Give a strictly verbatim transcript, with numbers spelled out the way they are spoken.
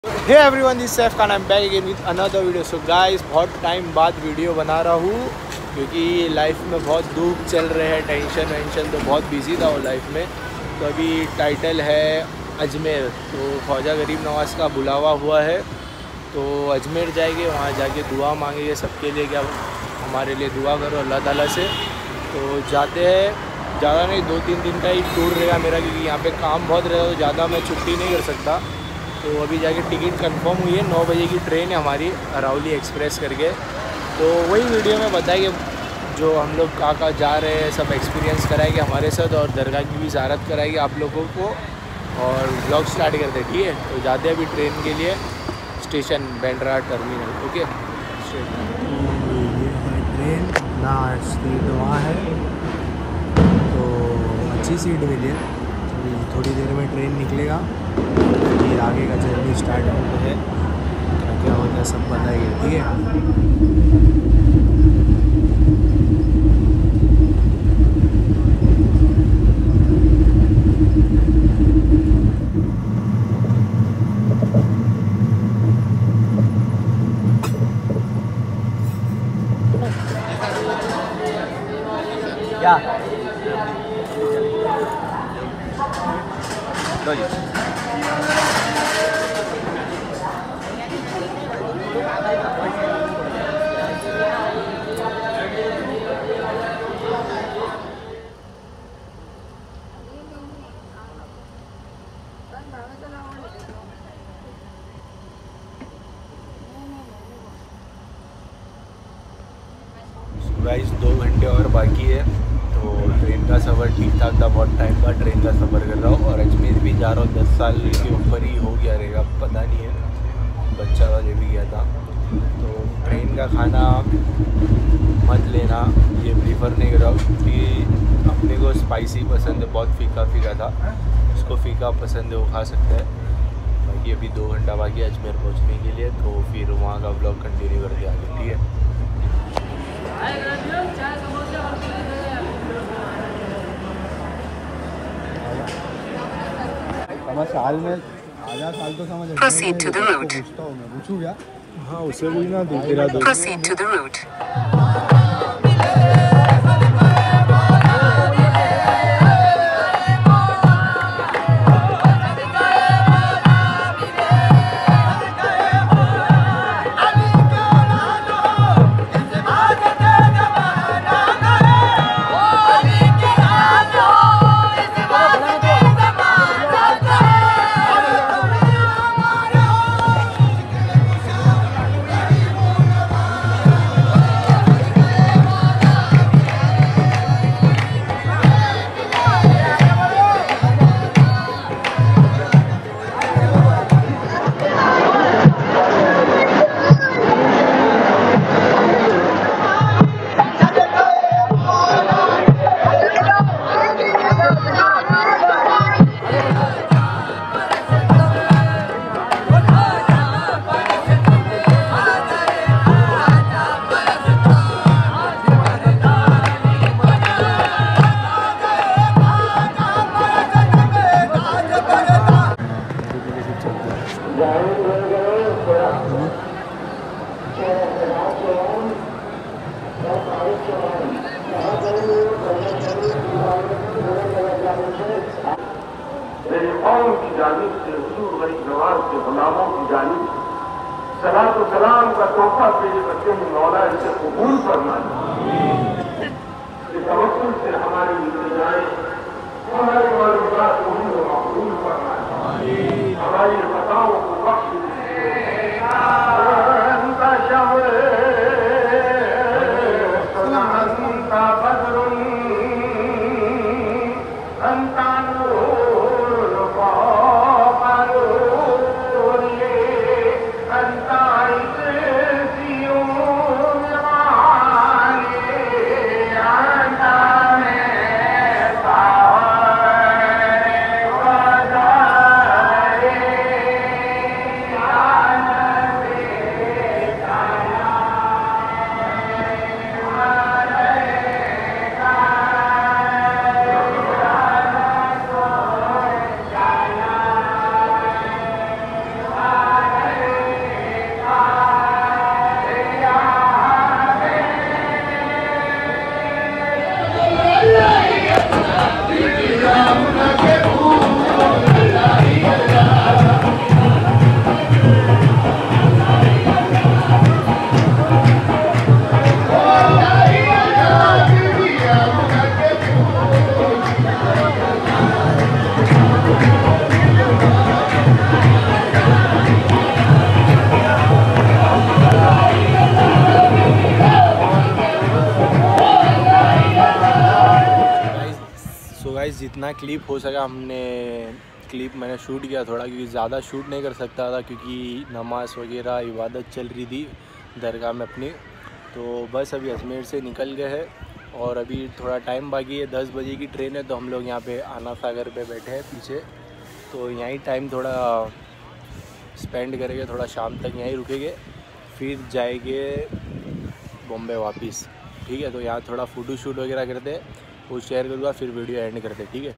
Hey everyone, this Saif Khan, I am back again with another video. So guys, बहुत time बाद video बना रहा हूँ क्योंकि लाइफ में बहुत दुख चल रहे हैं, टेंशन वेंशन, तो बहुत बिजी था वो लाइफ में। तो अभी टाइटल है अजमेर, तो ख्वाजा गरीब नवाज़ का बुलावा हुआ है, तो अजमेर जाएंगे, वहाँ जाके दुआ मांगेंगे सबके लिए, क्या हमारे लिए दुआ करो अल्लाह ताला से। तो जाते हैं, ज़्यादा नहीं, दो तीन दिन का ही टूर रहेगा मेरा, क्योंकि यहाँ पे काम बहुत रहेगा तो ज़्यादा मैं छुट्टी नहीं कर सकता। तो अभी जाके टिकट कंफर्म हुई है, नौ बजे की ट्रेन है हमारी अरावली एक्सप्रेस करके। तो वही वीडियो में बताएंगे जो हम लोग कहाँ कहाँ जा रहे हैं, सब एक्सपीरियंस कराएंगे हमारे साथ, और दरगाह की भी ज़ियारत कराएंगे आप लोगों को, और व्लॉग स्टार्ट करते हैं, ठीक है। तो जाते हैं अभी ट्रेन के लिए स्टेशन बैंड्रा टर्मिनल, ओके। ये है ट्रेन, ना सीट वहाँ है, तो अच्छी सीट मिली है। थोड़ी देर में ट्रेन निकलेगा, फिर आगे का जर्नी स्टार्ट होता है, क्या क्या होता है सब बताइए, ठीक है। क्या लो जी। गाइस, दो घंटे और बाकी है, तो ट्रेन का सफ़र ठीक ठाक था, बहुत टाइम का ट्रेन का सफ़र कर रहा हूँ, और अजमेर भी जा रहा हूँ। दस साल के ऊपर ही हो गया रहेगा, पता नहीं है, बच्चा वाले भी गया था। तो ट्रेन का खाना मत लेना, ये प्रीफर नहीं कर रहा हूँ, क्योंकि अपने को स्पाइसी पसंद है, बहुत फीका फीका था, उसको फीका पसंद है वो खा सकता है। बाकी अभी दो घंटा बाकी अजमेर पहुँचने के लिए, तो फिर वहाँ का ब्लॉग कंटिन्यू करके आगे, ठीक है। साल में आधा साल तो समझ Proceed to the route. पूछूं क्या? हाँ, उसे भी ना दो तेरा दो। Proceed to the route. मेरी कौम की जानिब से हुजूर गरीब नवाज के गुलामों की जानिब सलात व सलाम का तोहफा पेश करते हैं, मौला इसे कबूल फरमाए। इस तवक्कुल से हमारी दुआएं, हमारी मालूमात कबूल फरमाए, हमारी खताओं को बख्श जितना क्लिप हो सका हमने क्लिप मैंने शूट किया थोड़ा, क्योंकि ज़्यादा शूट नहीं कर सकता था क्योंकि नमाज़ वगैरह इबादत चल रही थी दरगाह में अपनी। तो बस अभी अजमेर से निकल गए हैं और अभी थोड़ा टाइम बाकी है, दस बजे की ट्रेन है। तो हम लोग यहाँ पे आना सागर पे बैठे हैं पीछे, तो यहीं टाइम थोड़ा स्पेंड करेंगे, थोड़ा शाम तक यहीं रुकेंगे, फिर जाएंगे बॉम्बे वापस। ठीक है, तो यहाँ थोड़ा फ़ोटो शूट वगैरह करते हैं, वो शेयर करूँगा, फिर वीडियो एंड करते हैं। ठीक है।